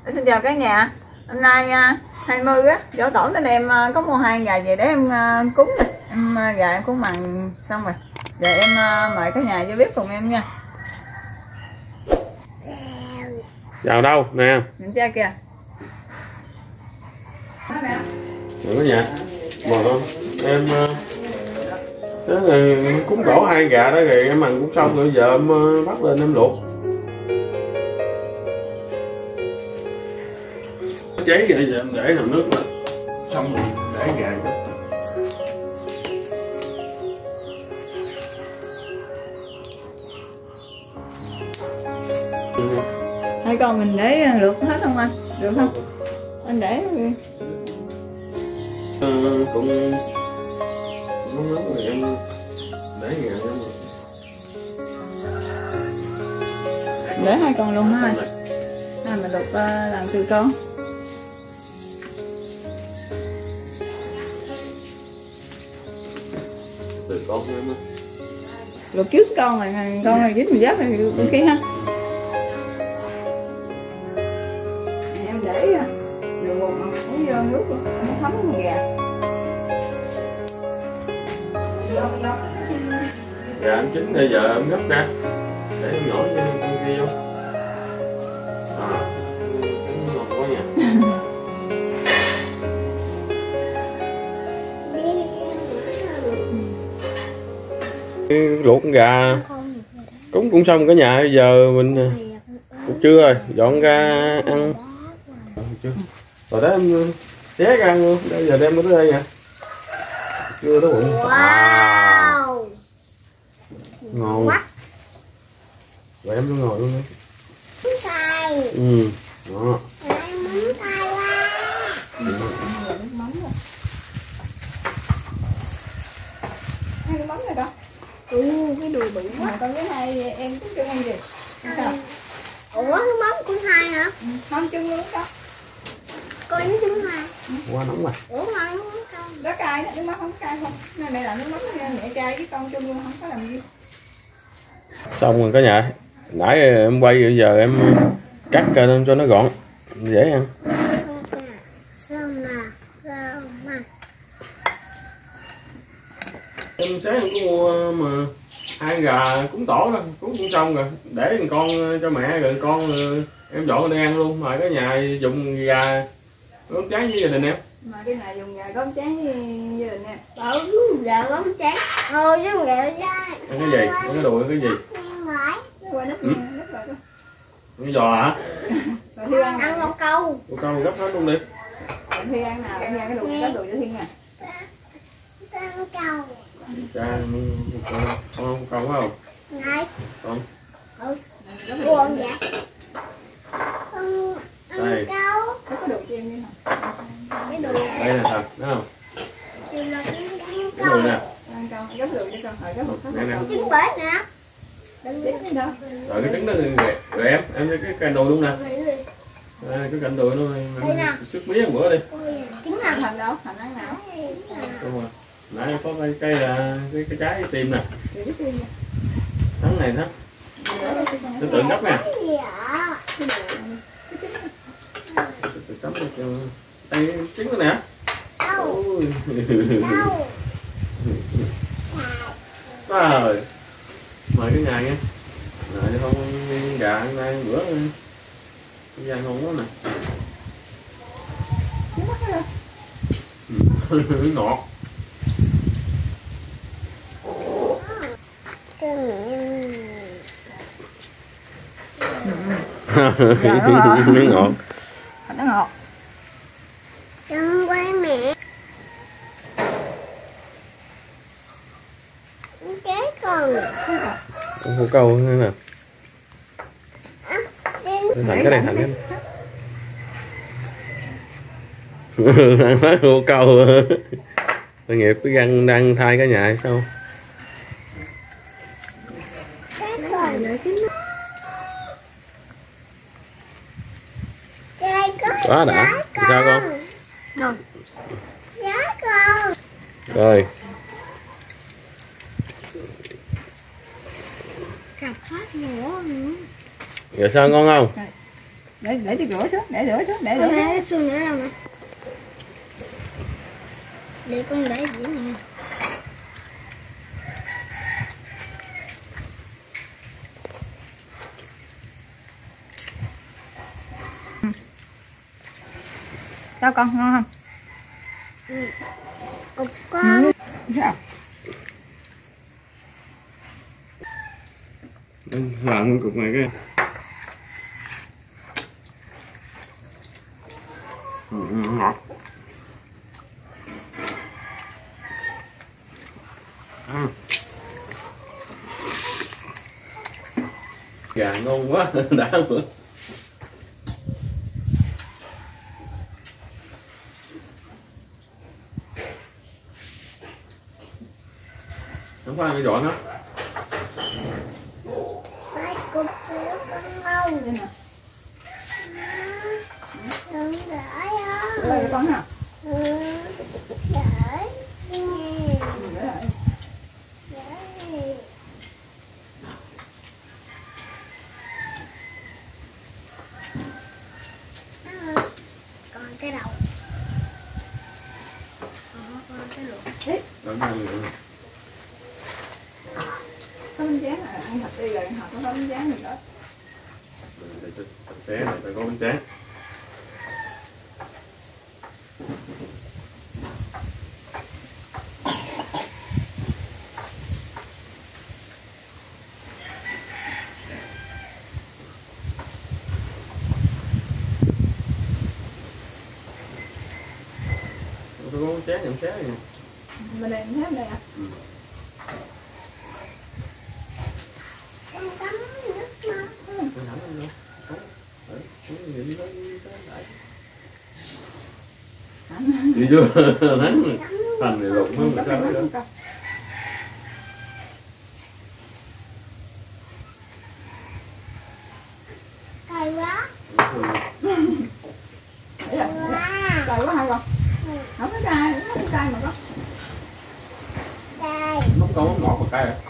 Xin chào cả nhà. Hôm nay 20 á, giỗ tổ nên em có mua 2 gà về để em cúng nè. Em gà em cúng mặn xong rồi. Giờ em mời cả nhà vô bếp cùng em nha. Chào đâu nè. Nhìn cha kìa. Cả nhà. Mời con. Em đó là cúng tổ 2 gà đó rồi em ăn cũng xong rồi, giờ em bắt lên em luộc. Cháy vậy giờ em để nồi nước lên. Xong rồi để gà vô. Hai con mình để luộc hết không anh? Được không? Anh để cũng nóng rồi em để gà vô. để 2 con luôn ha. Mình luộc làm từ con. Từ con em á. Luộc trước con rồi con rồi dính mình giáp rồi khi ha. Em để đường bột mà uống vô nước nó thấm con gà. Gà em chín bây giờ em gấp ra để em nhỏ cho con kia vô. Ngon quá nha. Luộc con gà cúng cũng xong cả nhà. Bây giờ mình trưa rồi dọn ra ăn rồi đó em xé ra ăn luôn. Bây giờ đem nó tới đây nè. Chưa đó bụng. Wow. Ngon. Rồi em vô ngồi luôn đi. Cay. Ừ. Đó. Em muốn cay quá. Hai cái mắm này con. Cái đùi bự quá. Con với hai em cúng chung ăn gì? Sao? Ủa cái mắm của hai hả? Không chung luôn đó. Coi nó chung hai. Quá nóng rồi. Ủa mà nó không cay. Đó cay đó, nước mắm không cay không? Nên mẹ làm nước mắm mẹ cay với con chung luôn không có làm gì. Xong rồi cả nhà. Nãy em quay bây giờ em cắt lên cho nó gọn dễ ăn. Sao mà. Em sáng em có mua mà 2 gà cúng tổ đó, cúng cũng xong rồi, để con cho mẹ rồi con em dọn đi ăn luôn. Mời cả nhà dùng gà cốt tráng với gia đình em. Mà cái này dùng gà cốt tráng với gia đình em. Gà bóng tráng. Thôi chứ gà dai. Ăn cái gì? Ăn cái đùi cái gì? Qua nít nè, nít rồi con. Cái giò hả? Rồi Thi ăn Ăn nào? một câu. Cô câu gấp hết luôn đi. Rồi Thi ăn nào? Em ăn cái đùi, đùi cho Thi nha. Ăn câu. Cha con câu phải không? Này. Con. Buồn vậy. Ăn Đây. câu. Có đùi cho em đi hả? Cái đùi. Đây nè thật, thấy không? Cái Cái đùi nè. Ăn con, gấp đùi cho con, rồi gấp một Nè nè. trứng bể nè. Đừng biết đi đâu. Rồi cái trứng đó rồi em cái cành đùi luôn nè. Đây, cái cành đùi nó sức miếng bữa đi. Trứng nào? Thành đâu? Thành ăn nào? Đúng rồi. Nãy có cây là cái trái tim nè. Để cái tim nha. Thắng này đó. Tôi tự gấp nè. Tự cắm cho đây trứng đó nè. Ôi. Rồi. Mời cái nhà nha. Rồi không gà hôm nay bữa da ngon quá nè. Ngọt. Nó ngọt. Nó ngọt. Đừng quay mẹ. Cái con. Hổ câu thế nè. Thành cái này thành cái. Ăn hết hổ câu. Tội nghiệp cái răng đang thai cả nhà hay sao? Cái con nữa chứ. Quá đã. Sao con? Ngon. Giá con. Rồi. Cặp phát nữa. Rồi sao ngon không? Để tôi rửa xuống, để rửa xuống, để rửa. Cái xương nữa đâu nè. Để con để dĩa này. Cho con ngon không? Cục con. Sao? Làm cục này cái ngọt. Gà ngon quá đã bữa. Không có ăn cái giỏ nữa. Cái cục của con ngâu. Đây nè. Đừng để á. Đây con hả? Để. Để lại. Để. Còn cái đầu. Còn cái lỗ. Rồi ăn nữa. Có bánh tráng này ăn thịt đi rồi học có bánh tráng gì đó. Xé này phải có bánh tráng. Tôi có bánh tráng nhận xé gì. Bên đây hết đây à? Con tắm nước mà. Tôi hẳn anh đâu. Đi chưa? Thắng rồi. Thành này lụng không sao đó. Cay quá. Đấy rồi. Cay quá hay không? Không có cay, không có cay mà có. Cay. Mắm con mắm ngọt mà cay à?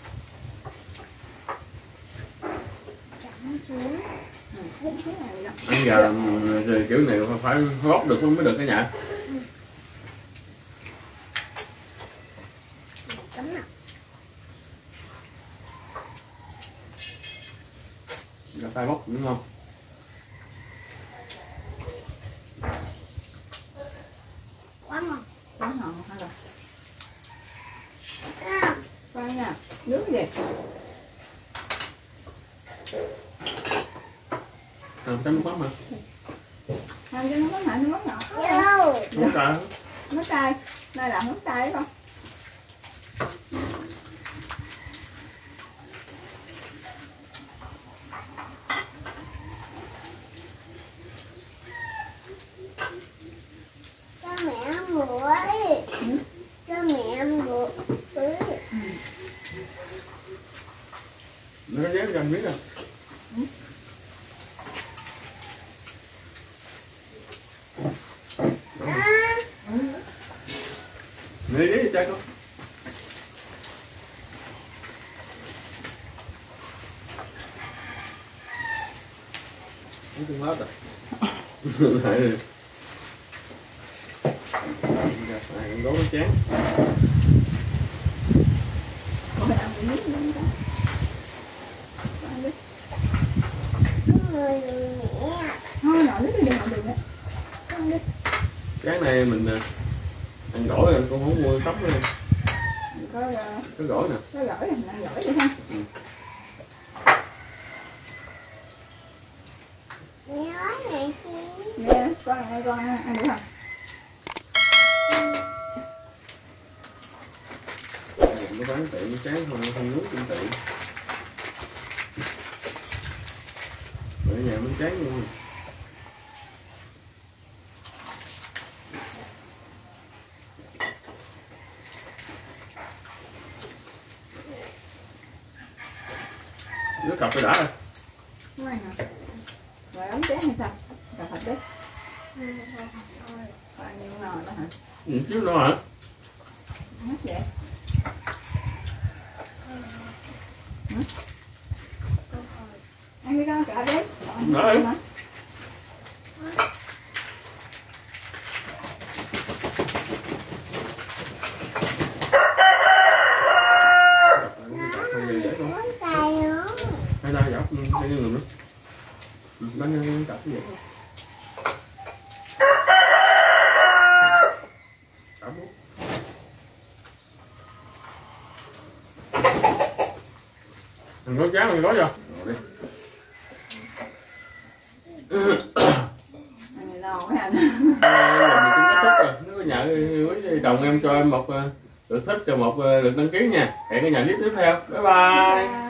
Chậm xuống. Ăn gà thì kiểu này phải hót được không mới được cả nhà. Cấm nào. Gà tay bóc đúng không? Quá ngon. Quá ngon hay là À, coi nha, nước gì? Làm cái nước mắm hả? Làm cho nó có mặn, nó có ngọt. vô. Nước cay hả? Nó cay, đây là nước cay đấy con. Cho mẹ ăn muối. Cho mẹ ăn muối. Nó dán cho anh biết à? Đi đi chơi con. Nó không hết rồi. Lại đi. Này cũng có cái chén. Rồi ăn một miếng nữa con. Ăn đi. Người mẹ. Thôi nọ nước đi học được đấy. Ăn đi. Cái này mình ăn gỏi rồi con không mua tắm nữa. Có gỏi nè. có gỏi này, ăn gỏi vậy ha. Mẹ nói này chi. Nè, con ăn được không? Nó bán tiện chén không nước cũng tiện. Ở nhà bánh tráng luôn. Nước cặp phải đã rồi. Ngon nè. Rồi ống chén hay sao? Cà thịt đi. Còn nhiều nồi đó hả? Chứ nó hả? Hết vậy. Ăn đi con cỡ đấy. Đấy. hay là dọc cái người nữa bánh cặp cái gì mình có cháo mình có chưa đi lâu quá anh. mình cũng kết thúc rồi. Nếu có nhà với chồng em cho em một lượt thích cho một lượt đăng ký nha. Hẹn cái nhà clip tiếp theo. Bye bye.